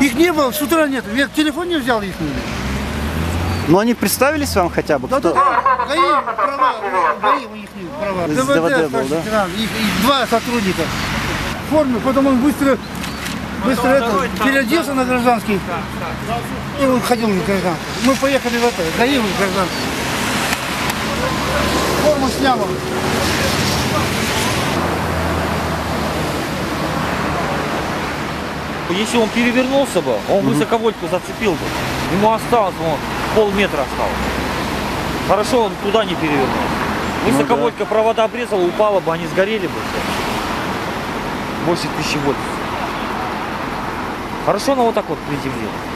Их не было, с утра нет. Я телефон не взял их. Но они представились вам хотя бы? Да, Кто? да, ГАИ, права, ГАИ у них права. Из ДВД был, да? Их два сотрудника. В форме, потом он быстро переоделся на гражданский. И он ходил на гражданский. Мы поехали в это, ГАИ в гражданский. Форму снял он. Если он перевернулся бы, он высоковольтку зацепил бы. Ему осталось, полметра осталось. Хорошо, он туда не перевернул. Высоковольтка, провода обрезала, упала бы, они сгорели бы. Больше 1000 вольт. Хорошо, но вот так вот приземлил.